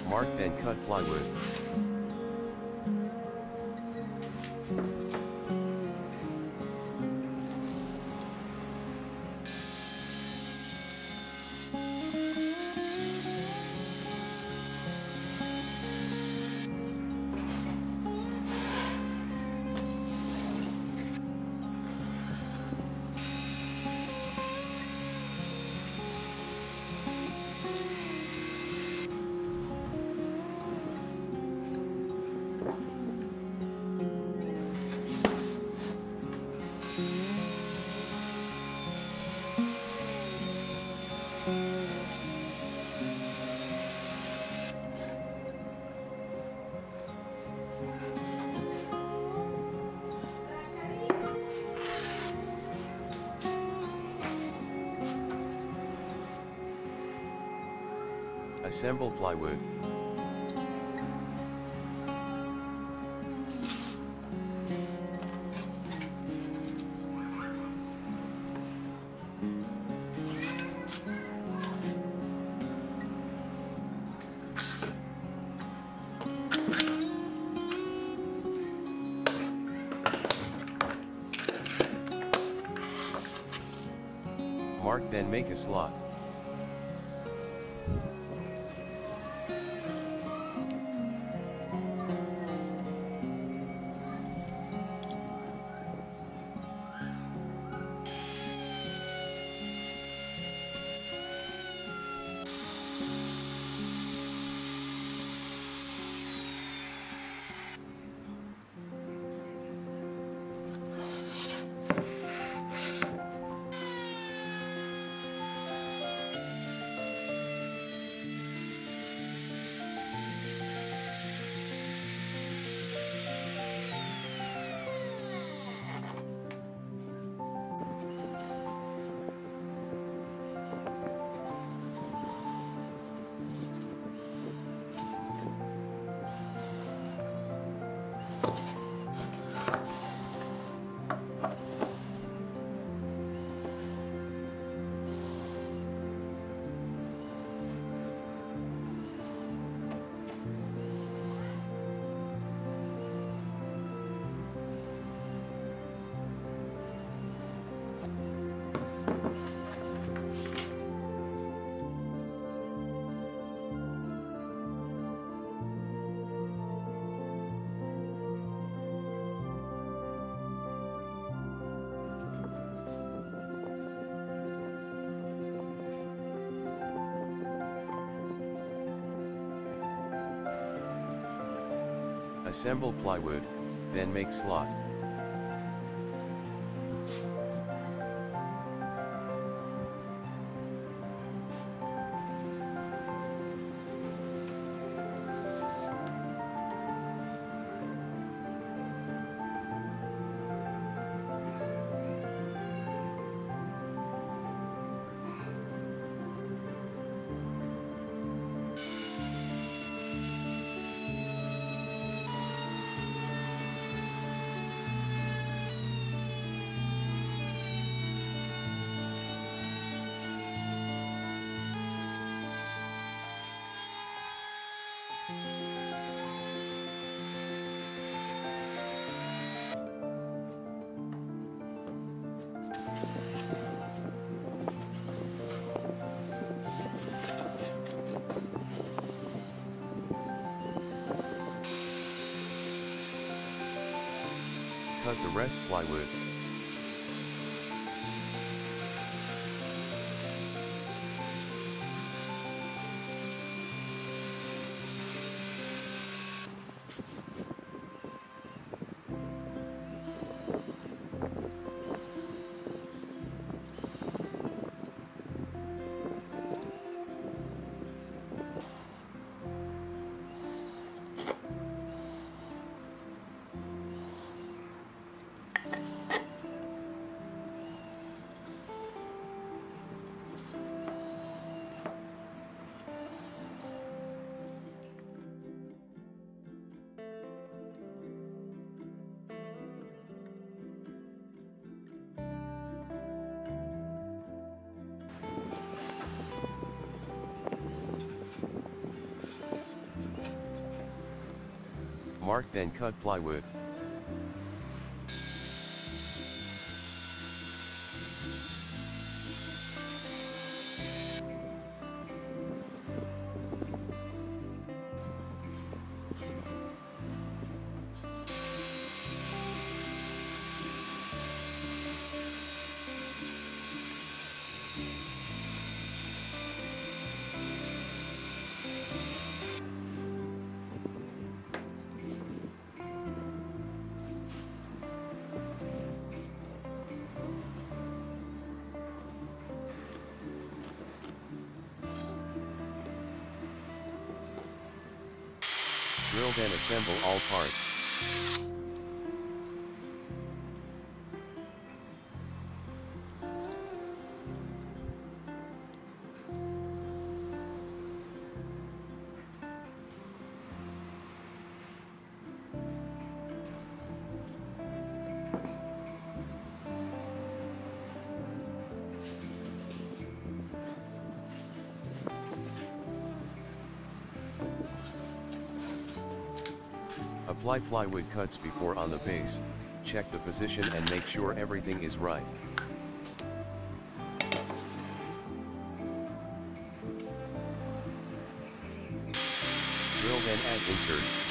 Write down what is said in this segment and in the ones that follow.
Mark then cut plywood. Assemble plywood. Mark then make a slot. Assemble plywood, then make slot. Cut the rest plywood. Mark then cut plywood. Drill then assemble all parts. Apply plywood cuts before on the base, check the position and make sure everything is right. Drill then add insert.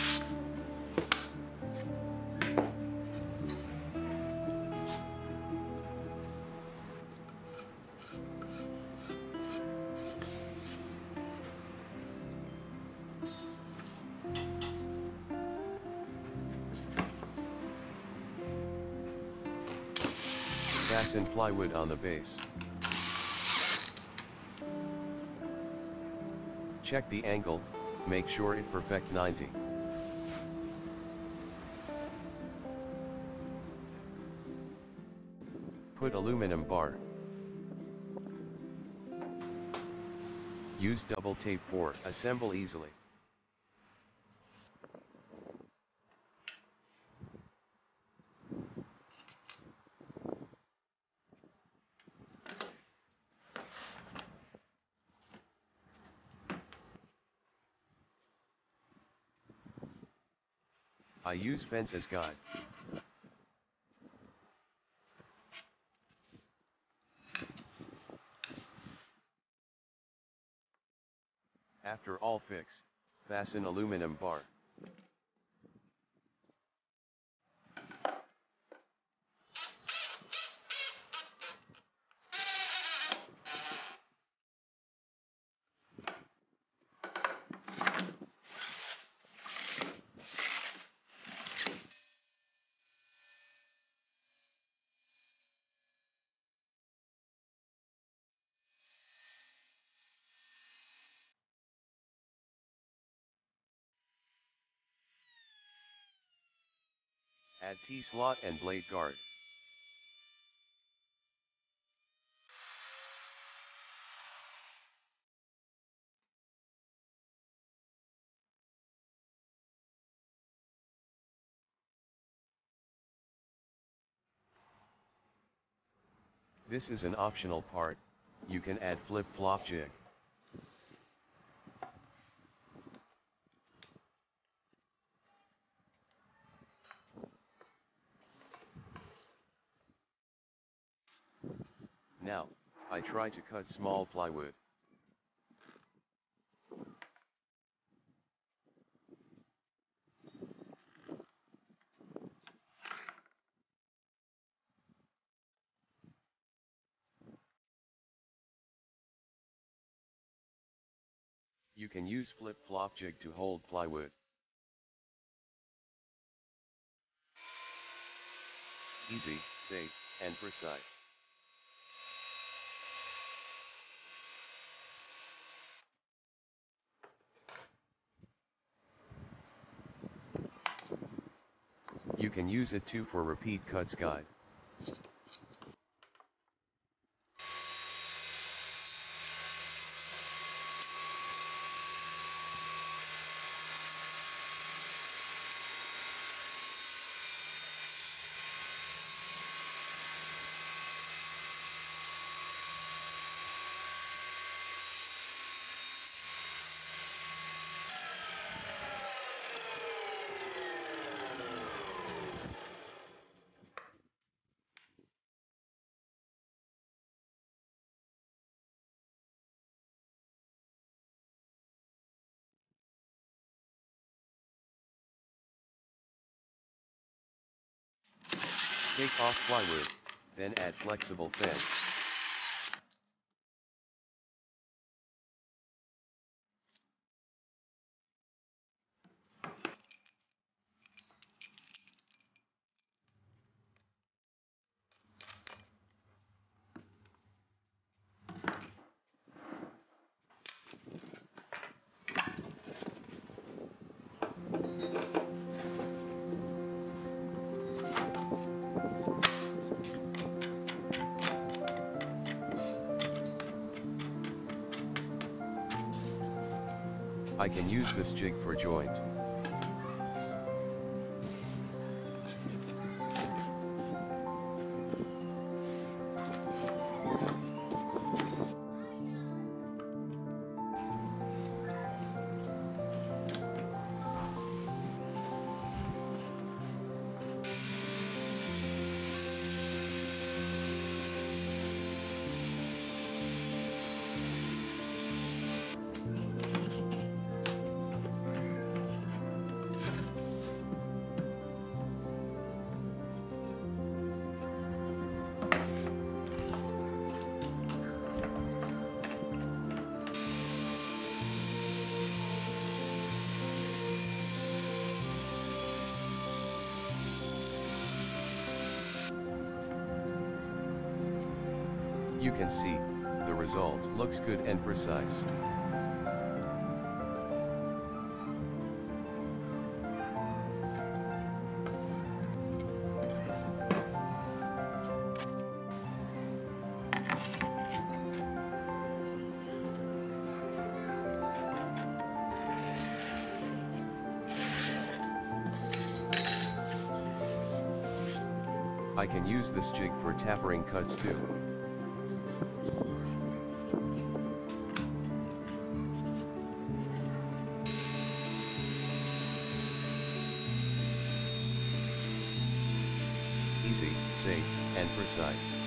Fasten plywood on the base. Check the angle, make sure it perfect 90. Put aluminum bar. Use double tape for assemble easily. I use fence as guide. After all fix, fasten aluminum bar. Add T-slot and blade guard. This is an optional part, you can add flip-flop jig. Now, I try to cut small plywood. You can use flip-flop jig to hold plywood. Easy, safe, and precise. You can use it too for repeat cuts guide. Take off plywood, then add flexible fence. I can use this jig for joint. You can see, the result looks good and precise. I can use this jig for tapering cuts too. Easy, safe, and precise.